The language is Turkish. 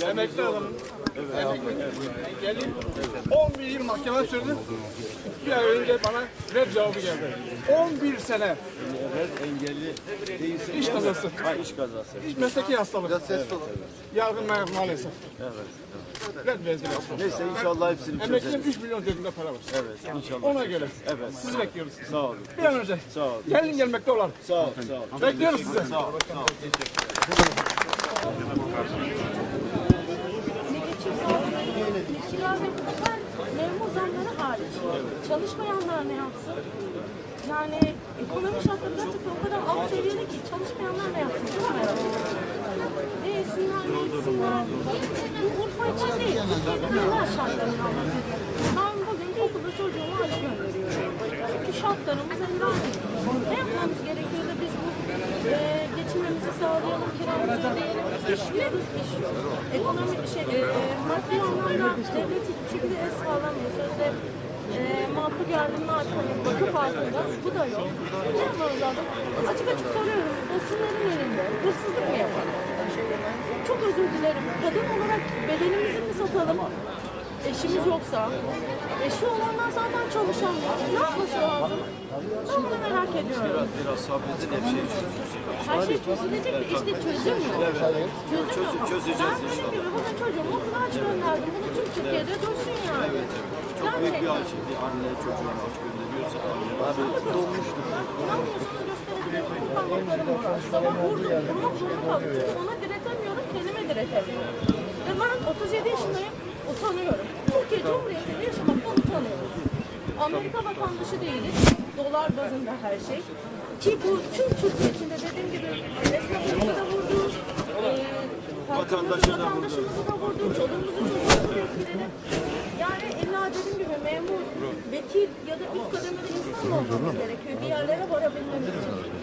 Emekli adamım. Geldim. 11 yıl mahkeme sürdü. Bir ay önce bana red cevabı geldi. 11 sene. Engelli değilse İş kazası. iş kazası. İş mesleki hastalık. Yargın maalesef. Evet. Red mezgili hastalık. Neyse inşallah hepsini çözeriz. Emekliyim 3 milyon cebimde para var. Evet inşallah. Ona göre. Evet. Sizi bekliyoruz. Sağ olun. Bir an önce. Sağ olun. Gelin gelmekte olan. Sağ olun. Sağ olun. Bekliyoruz sizi. Sağ olun. Sağ olun. Kira ve her memur zamları hariç. Çalışmayanlar ne yapsın? Yani ekonomi şartları gerçekten o kadar alt seviyede ki çalışmayanlar ne yapsın? Çok merak ediyorum. Ne yesinler, ne etsinler? Bu Urfa için değil. Dünya şartlarından bahsediyorum. Ben bugün okulda çocuğumu aç gönderiyorum. Çünkü şartlarımız el vermiyor. Ne yapmamız gerekiyor da biz bu geçimimizi sağlayalım, kiramızı ödeyelim. İş yok, iş yok. Ekonomik maddi anlamda devlet hiçbir şekilde el sağlamıyor. Sözde makul yardımlar açmanın vakıf altında bu da yok. Ne yapmamız lazım? Açık açık soruyorum. Basınların elinde hırsızlık mı yapalım? Çok özür dilerim. Kadın olarak bedenimizi mi satalım? Eşimiz yoksa. Eşi olanlar zaten çalışamıyor. Ne yapması lazım? Ben bunu merak ediyorum. Biraz sabredin her şey çözülecek. Her şey çözülecek de işte çözüm yok. Çözüm yok. Çözeceğiz Ben inşallah. dediğim gibi bana çocuğumu okula aç gönderdim. Bunu tüm Türkiye'de dursun yani. Çok büyük bir acı. Bir anne çocuğunu aç gönderiyorsa abi dolmuştur. İnanmıyorsanız gösterebilirim. Kurbanlıklarım var. Sabah vurdum. Vurmak zorunda kaldım. Çünkü ona diretemiyorum. Kendime diretemiyorum. Ve ben 37 yaşındayım. Utanıyorum. Türkiye Cumhuriyeti'nde yaşamaktan utanıyorum. Amerika vatandaşı değiliz. Dolar bazında her şey. Ki bu tüm Türkiye içinde dediğim gibi esnafımızı da vurdu. Vatandaşımızı da vurdu. Çoluğumuzu çocuğumuzu etkiledi. Yani illa dediğim gibi memur, vekil ya da üst kademede insan olmamız gerekiyor. Bir yerlere varabilmemiz için.